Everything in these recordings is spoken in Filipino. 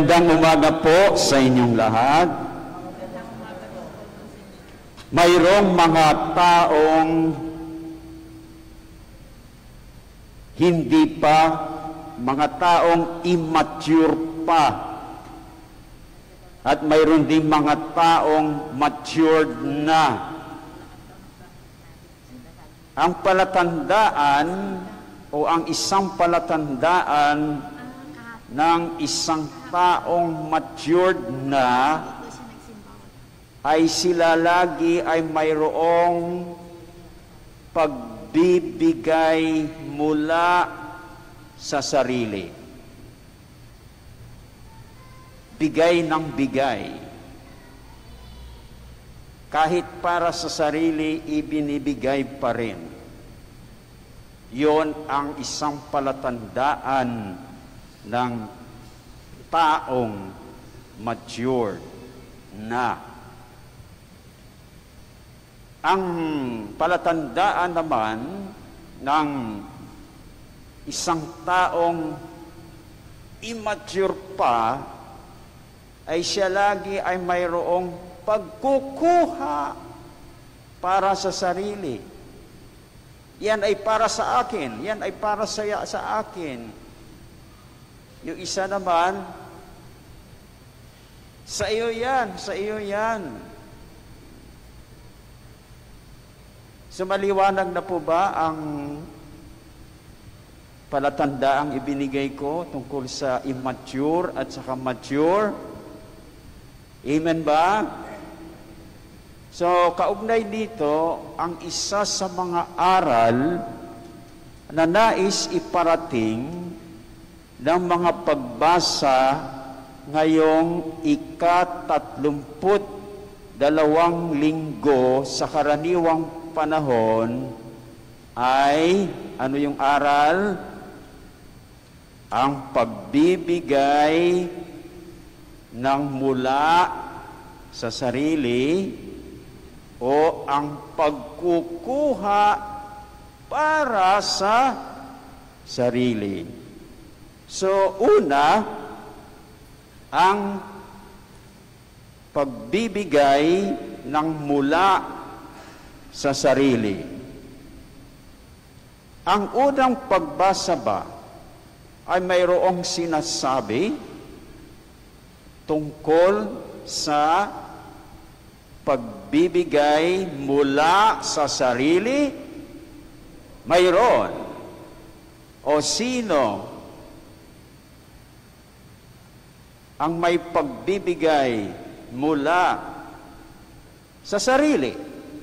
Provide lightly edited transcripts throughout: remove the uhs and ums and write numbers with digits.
Magandang umaga po sa inyong lahat. Mayroong mga taong hindi pa, mga taong immature pa. At mayroon din mga taong matured na. Ang palatandaan o ang isang palatandaan ng isang taong matured na ay sila lagi ay mayroong pagbibigay mula sa sarili. Bigay ng bigay. Kahit para sa sarili, ibinibigay pa rin. Yon ang isang palatandaan ng taong mature na. Ang palatandaan naman ng isang taong immature pa ay siya lagi ay mayroong pagkukuha para sa sarili. Yan ay para sa akin, yan ay para sa akin. Yung isa naman, sa iyo yan, sa iyo yan. So maliwanag na po ba ang palatandaang ibinigay ko tungkol sa immature at saka mature? Amen ba? So kaugnay dito, ang isa sa mga aral na nais iparating ng mga pagbasa ngayong ika-32 linggo sa karaniwang panahon ay, ano yung aral? Ang pagbibigay ng mula sa sarili o ang pagkukuha para sa sarili. So, una, ang pagbibigay ng mula sa sarili. Ang unang pagbasa ba ay mayroong sinasabi tungkol sa pagbibigay mula sa sarili? Mayroon. O sino ang may pagbibigay mula sa sarili?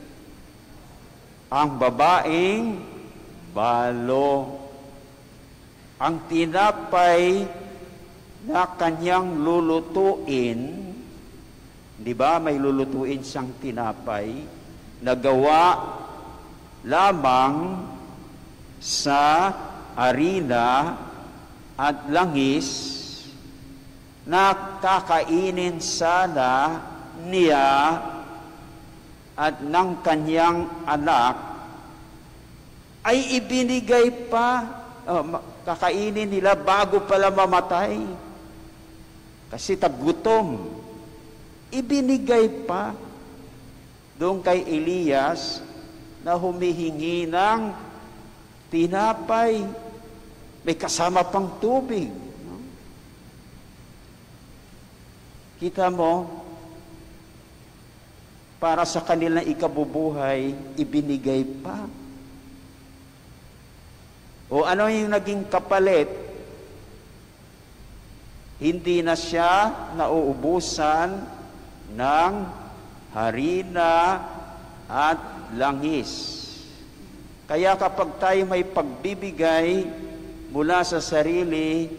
Ang babaeng balo. Ang tinapay na kanyang lulutuin, di ba may lulutuin siyang tinapay, na gawa lamang sa harina at langis, na kakainin sana niya at ng kanyang anak, ay ibinigay pa, kakainin nila bago pala mamatay. Kasi tagutom. Ibinigay pa doon kay Elias na humihingi ng tinapay. May kasama pang tubig. Kita mo, para sa kanilang ikabubuhay, ibinigay pa. O ano yung naging kapalit? Hindi na siya nauubusan ng harina at langis. Kaya kapag tayo may pagbibigay mula sa sarili,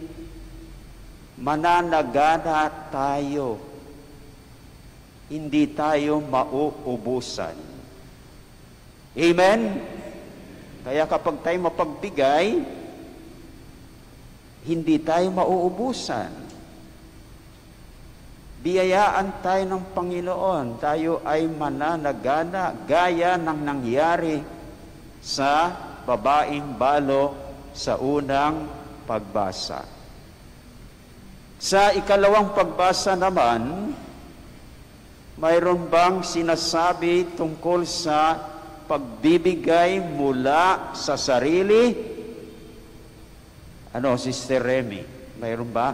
mananagana tayo. Hindi tayo mauubusan. Amen? Kaya kapag tayo mapagbigay, hindi tayo mauubusan. Biyayaan tayo ng Panginoon. Tayo ay mananagana gaya ng nangyari sa babaeng balo sa unang pagbasa. Sa ikalawang pagbasa naman, mayroon bang sinasabi tungkol sa pagbibigay mula sa sarili? Ano, Sister Remy? Mayroon ba?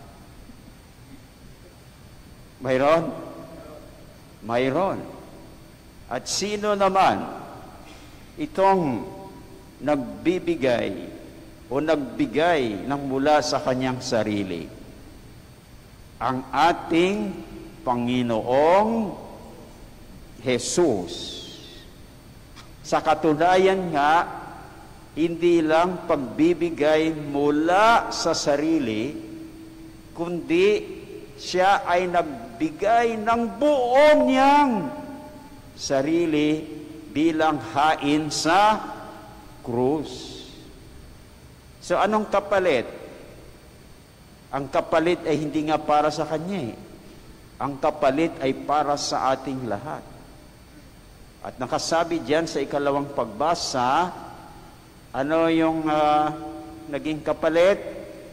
Mayroon? Mayroon. At sino naman itong nagbibigay o nagbigay ng mula sa kanyang sarili? Ang ating Panginoong Jesus. Sa katunayan nga, hindi lang pagbibigay mula sa sarili, kundi siya ay nagbigay ng buo niyang sarili bilang hain sa krus. So anong kapalit? Ang kapalit ay hindi nga para sa kanya. Ang kapalit ay para sa ating lahat. At nakasabi diyan sa ikalawang pagbasa, ano yung naging kapalit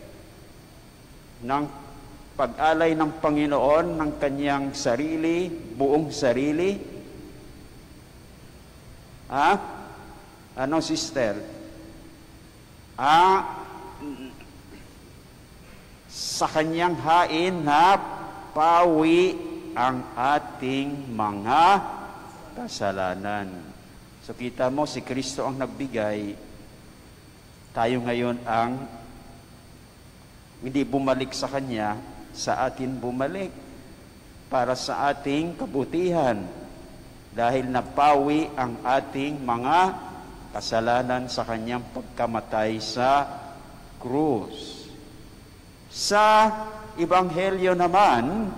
ng pag-alay ng Panginoon ng kanyang sarili, buong sarili? Ano, sister? Sa kanyang hain na pawi ang ating mga kasalanan. So kita mo, si Kristo ang nagbigay, tayo ngayon ang hindi bumalik sa Kanya, sa atin bumalik para sa ating kabutihan dahil napawi ang ating mga kasalanan sa Kanyang pagkamatay sa krus. Sa Ebanghelyo naman,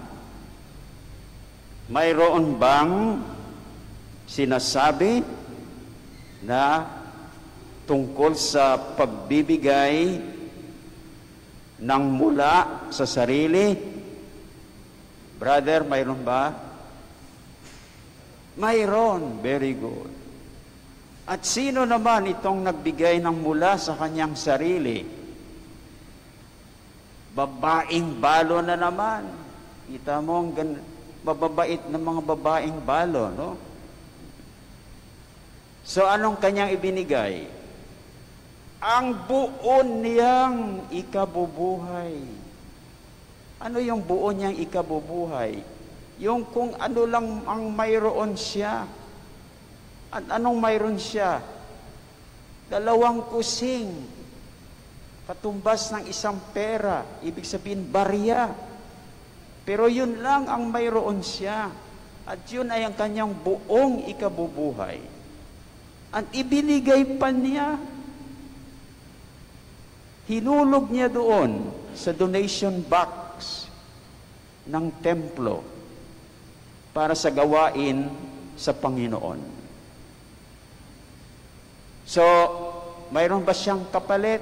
mayroon bang sinasabi na tungkol sa pagbibigay ng mula sa sarili? Brother, mayroon ba? Mayroon. Very good. At sino naman itong nagbigay ng mula sa kanyang sarili? Babaeng balo na naman. Kita mo ang mababait ng mga babaeng balo, no? So anong kanyang ibinigay? Ang buo niyang ikabubuhay. Ano yung buo niyang ikabubuhay? Yung kung ano lang ang mayroon siya. At anong mayroon siya? 2 kusing. Katumbas ng isang pera. Ibig sabihin, barya. Pero yun lang ang mayroon siya. At yun ay ang kanyang buong ikabubuhay. At ibinigay pa niya. Hinulog niya doon sa donation box ng templo para sa gawain sa Panginoon. So, mayroon ba siyang kapalit?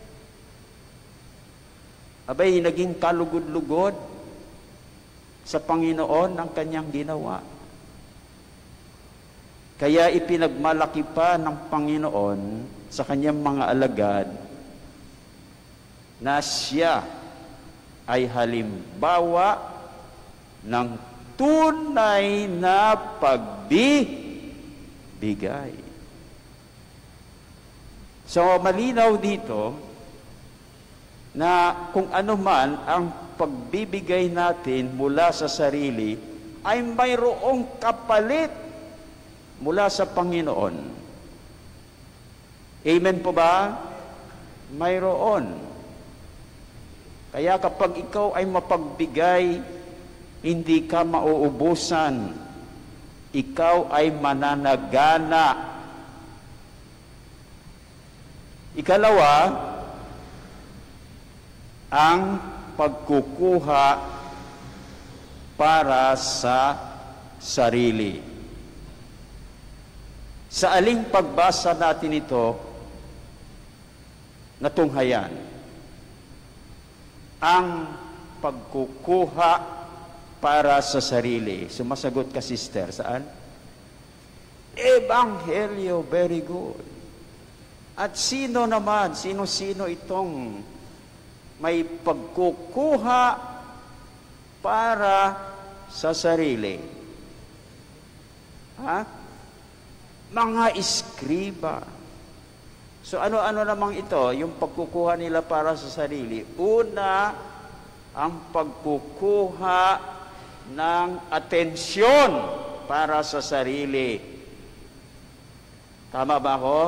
Abay, naging kalugod-lugod sa Panginoon ang kanyang ginawa. Kaya ipinagmalaki pa ng Panginoon sa kanyang mga alagad na siya ay halimbawa ng tunay na pagbibigay. So, malinaw dito na kung ano man ang pagbibigay natin mula sa sarili ay mayroong kapalit mula sa Panginoon. Amen po ba? Mayroon. Kaya kapag ikaw ay mapagbigay, hindi ka mauubusan. Ikaw ay mananagana. Ikalawa, ang pagkukuha para sa sarili. Sa aling pagbasa natin ito, natunghayan, ang pagkukuha para sa sarili. Sumasagot ka, sister, saan? Ebanghelyo, very good. At sino naman, sino-sino itong may pagkukuha para sa sarili. Ha? Mga iskriba. So ano-ano namang ito, yung pagkukuha nila para sa sarili. Una, ang pagkukuha ng atensyon para sa sarili. Tama ba ako?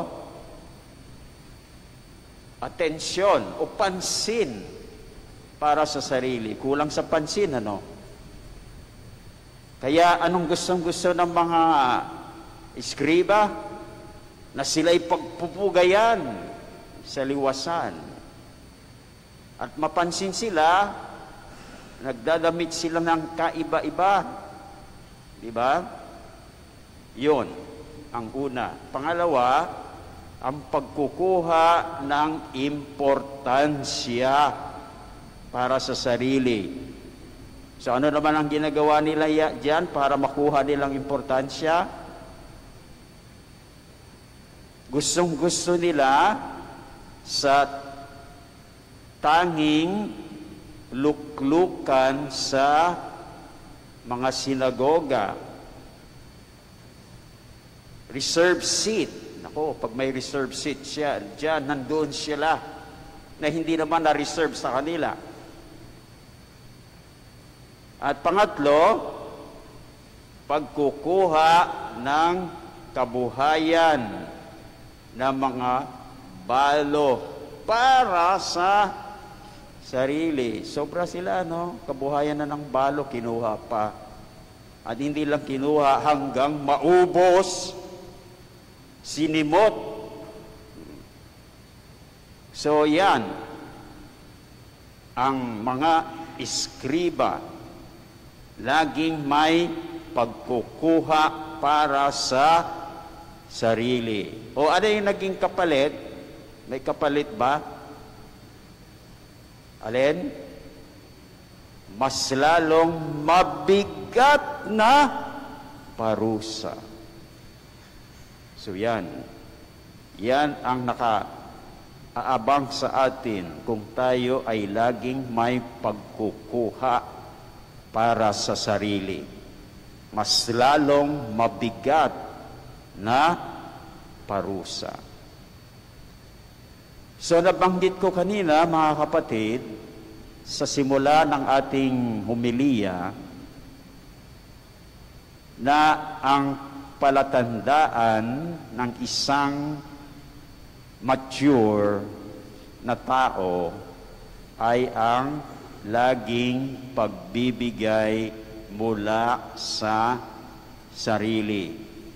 Atensyon o pansin para sa sarili. Kulang sa pansin, ano? Kaya anong gustong-gusto ng mga iskriba? Na sila'y pagpupugayan sa liwasan. At mapansin sila, nagdadamit sila ng kaiba-iba. Diba? Yun ang una. Pangalawa, ang pagkukuha ng importansya para sa sarili. So ano naman ang ginagawa nila diyan para makuha nilang importansya? Gustong-gusto nila sa tanging luklukan sa mga sinagoga. Reserve seat. Nako, pag may reserve seat siya, diyan, nandoon sila na hindi naman na-reserve sa kanila. At pangatlo, pagkukuha ng kabuhayan ng mga balo para sa sarili. Sobra sila, no? Kabuhayan na ng balo, kinuha pa. At hindi lang kinuha hanggang maubos, sinimot. So yan, ang mga iskriba, laging may pagkukuha para sa sarili. O ano yung naging kapalit? May kapalit ba? Alin? Mas lalong mabigat na parusa. So yan. Yan ang naka-aabang sa atin kung tayo ay laging may pagkukuha para sa sarili. Mas lalong mabigat na parusa. So nabanggit ko kanina, mga kapatid, sa simula ng ating homilya, na ang palatandaan ng isang mature na tao ay ang laging pagbibigay mula sa sarili.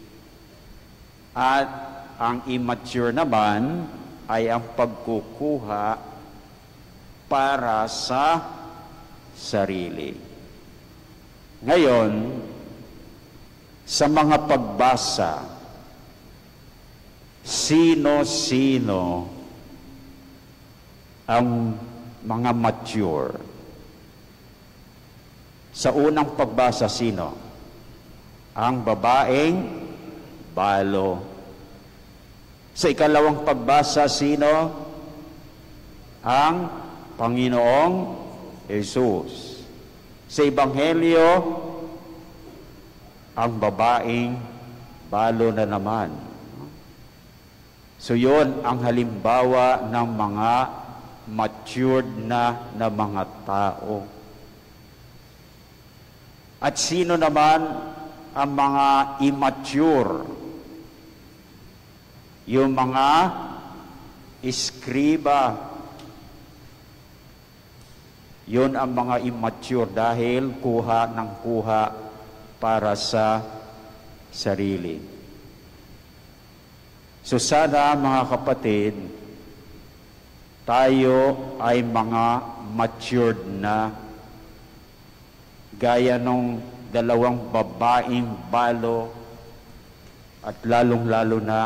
At ang immature naman ay ang pagkukuha para sa sarili. Ngayon, sa mga pagbasa, sino-sino ang mga mature? Sa unang pagbasa, sino? Ang babaeng balo. Sa ikalawang pagbasa, sino? Ang Panginoong Jesus. Sa Ebanghelyo, ang babaeng balo na naman. So yun ang halimbawa ng mga matured na mga tao. At sino naman ang mga immature? Yung mga iskriba. Yun ang mga immature dahil kuha ng kuha para sa sarili. So sana mga kapatid, tayo ay mga matured na gaya nung dalawang babaeng balo at lalong-lalo na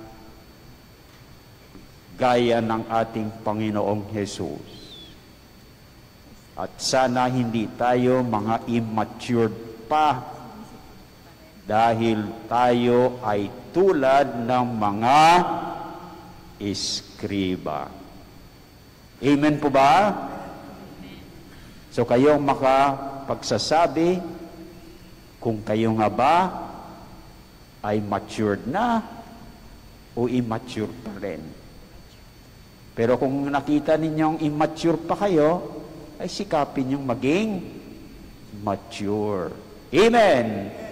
gaya ng ating Panginoong Jesus. At sana hindi tayo mga immature pa dahil tayo ay tulad ng mga iskriba. Amen po ba? So kayo makapagsasabi kung kayo nga ba ay matured na o immature pa rin. Pero kung nakita ninyong immature pa kayo, ay sikapin yung maging mature. Amen!